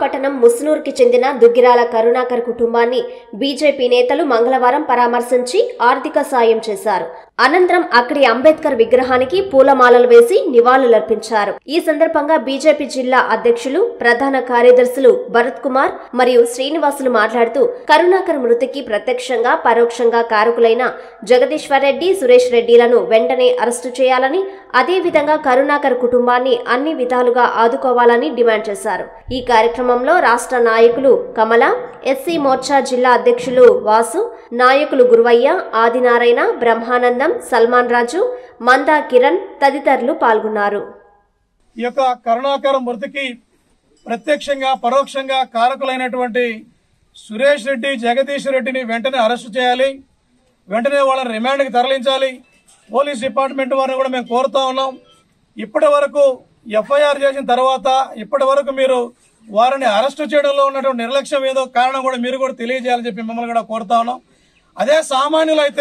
పట్టణం ముస్నూర్కి చెందిన దుగ్గిరాల కరుణాకర్ కుటుంబాన్ని బీజేపీ నేతలు మంగళవారం పరామర్శించి ఆర్థిక సాయం చేశారు. అనంతరం అక్కడి అంబేద్కర్ విగ్రహానికి పూలమాలలు వేసి నివాళులర్పించారు. ఈ సందర్భంగా బీజేపీ జిల్లా అధ్యక్షులు, ప్రధాన కార్యదర్శులు భరత్ కుమార్ మరియు శ్రీనివాసులు మాట్లాడుతూ కరుణాకర్ మృతికి ప్రత్యక్షంగా పరోక్షంగా కారకులైన జగదీశ్వర్ రెడ్డి, సురేష్ రెడ్డిలను వెంటనే అరెస్టు చేయాలని, అదేవిధంగా కరుణాకర్ కుటుంబాన్ని అన్ని విధాలుగా ఆదుకోవాలని డిమాండ్ చేశారు. ఈ కార్యక్రమంలో రాష్ట్ర నాయకులు కమల, ఎస్సీ మోర్చా జిల్లా అధ్యక్షులు వాసు, నాయకులు గురువయ్య, ఆదినారాయణ, బ్రహ్మానందం, సల్మాన్ రాజు, మందా కిరణ్ తదితరులు పాల్గొన్నారు. ఈ యొక్క కరుణాకర్ మృతికి ప్రత్యక్షంగా పరోక్షంగా కారకులైనటువంటి సురేష్ రెడ్డి, జగదీష్ రెడ్డిని వెంటనే అరెస్టు చేయాలి. వెంటనే వాళ్ళని రిమాండ్కి తరలించాలి. పోలీస్ డిపార్ట్మెంట్ వారిని కూడా మేము కోరుతా ఉన్నాం. ఇప్పటి వరకు ఎఫ్ఐఆర్ చేసిన తర్వాత ఇప్పటి వరకు మీరు వారిని అరెస్టు చేయడంలో ఉన్నటువంటి నిర్లక్ష్యం ఏదో కారణం కూడా మీరు కూడా తెలియజేయాలని చెప్పి మిమ్మల్ని కూడా కోరుతా ఉన్నాం. అదే సామాన్యులైతే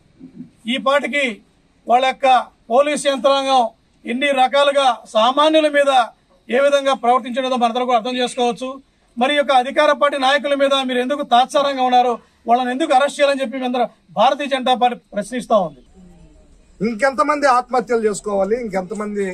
ఈ పాటికి వాళ్ళ యొక్క పోలీస్ యంత్రాంగం ఎన్ని రకాలుగా సామాన్యుల మీద ఏ విధంగా ప్రవర్తించడో మనందరూ కూడా అర్థం చేసుకోవచ్చు. మరి యొక్క అధికార పార్టీ నాయకుల మీద మీరు ఎందుకు తాత్సారంగా ఉన్నారు, వాళ్ళని ఎందుకు అరెస్ట్ చేయాలని చెప్పి అందరూ భారతీయ జనతా పార్టీ ప్రశ్నిస్తా ఉంది. ఇంకెంతమంది ఆత్మహత్యలు చేసుకోవాలి, ఇంకెంతమంది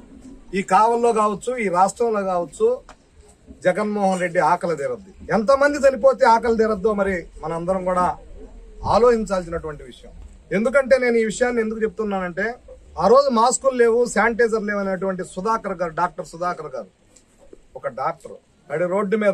ఈ కావల్లో కావచ్చు, ఈ రాష్ట్రంలో కావచ్చు జగన్మోహన్ రెడ్డి ఆకలి తీరద్దు, ఎంతమంది చనిపోతే ఆకలి తీరద్దో మరి మనందరం కూడా ఆలోచించాల్సినటువంటి విషయం. ఎందుకంటే నేను ఈ విషయాన్ని ఎందుకు చెప్తున్నానంటే, ఆ రోజు మాస్కులు లేవు, శానిటైజర్ లేవు అనేటువంటి సుధాకర్ గారు, డాక్టర్ సుధాకర్ గారు, ఒక డాక్టర్ అడి రోడ్డు మీద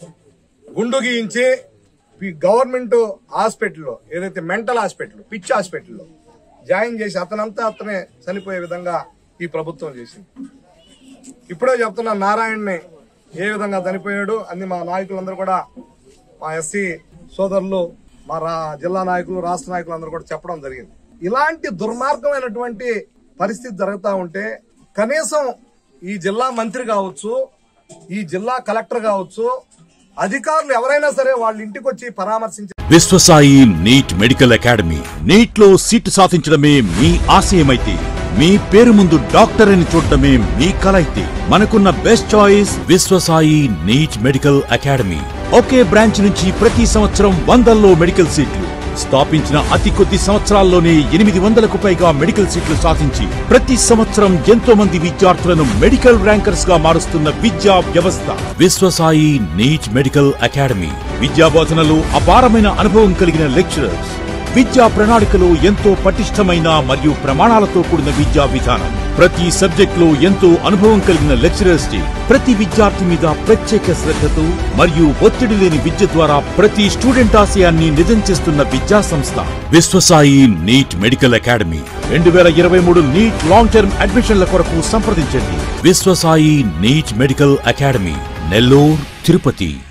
గుండు గీయించి గవర్నమెంట్ హాస్పిటల్లో, ఏదైతే మెంటల్ హాస్పిటల్, పిచ్ హాస్పిటల్లో జాయిన్ చేసి అతనే చనిపోయే విధంగా ఈ ప్రభుత్వం చేసింది. ఇప్పుడే చెప్తున్నా, నారాయణని ఏ విధంగా చనిపోయాడు అన్ని మా నాయకులందరూ కూడా, మా ఎస్సీ సోదరులు, మా జిల్లా నాయకులు, రాష్ట్ర నాయకులు అందరూ కూడా చెప్పడం జరిగింది. ఇలాంటి దుర్మార్గమైనటువంటి పరిస్థితి జరుగుతూ ఉంటే కనీసం ఈ జిల్లా మంత్రి కావచ్చు, ఈ జిల్లా కలెక్టర్ కావచ్చు, అధికారులు ఎవరైనా సరే వాళ్ళ ఇంటికి వచ్చి పరామర్శించి. Vishwasai NEET medical academy. NEET లో సీటు సాధించడమే మీ ఆశయమైతే, మీ పేరు ముందు డాక్టర్ అని చూడటమే మీ కల అయితే, మనకున్న best choice Vishwasai NEET medical academy. ఒకే బ్రాంచ్ నుంచి ప్రతి సంవత్సరం వందల్లో మెడికల్ సీట్లు స్థాపించిన అతి కొద్ది సంవత్సరాల్లోనే 800కు పైగా మెడికల్ సీట్లు సాధించి ప్రతి సంవత్సరం ఎంతో మంది విద్యార్థులను మెడికల్ ర్యాంకర్స్ గా మారుస్తున్న విద్యా వ్యవస్థ విశ్వసాయి నీట్ మెడికల్ అకాడమీ. విద్యా బోధనలో అపారమైన అనుభవం కలిగిన లెక్చరర్స్, విద్యా ప్రణాళికలో ఎంతో పటిష్టమైన మరియు ప్రమాణాలతో కూడిన విద్యా విధానం, ప్రతి సబ్జెక్ట్ లో ఎంతో అనుభవం కలిగిన లెక్చరర్స్ డే, ప్రతి విద్యార్థి మీద ప్రత్యేక శ్రద్ధతో మరియు ఒత్తిడి లేని విద్య ద్వారా ప్రతి స్టూడెంట్ ఆశయాన్ని నిజం చేస్తున్న విద్యా సంస్థ Vishwasai NEET medical academy. 2023 NEET long term అడ్మిషన్ల కొరకు సంప్రదించండి. Vishwasai NEET medical academy, Nellore, Tirupati.